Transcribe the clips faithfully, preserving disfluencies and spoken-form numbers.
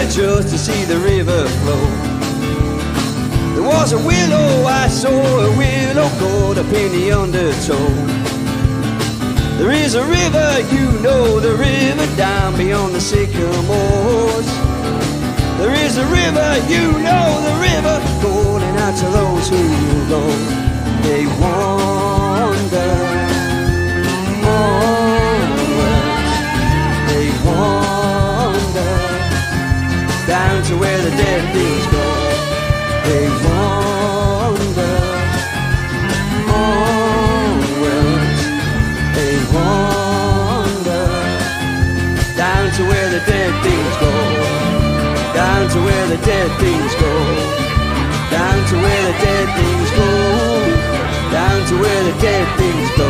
there just to see the river flow. There was a willow, I saw a willow caught up in the undertow. There is a river, you know the river down beyond the sycamores. There is a river, you know the river, calling out to those who go. They wander onwards, they wander down to where the dead things go. They wander onwards, they wander down to where the dead things go. Down to where the dead things go. Down to where the dead things go. Down to where the dead things go.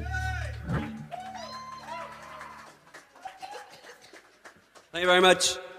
Thank you very much.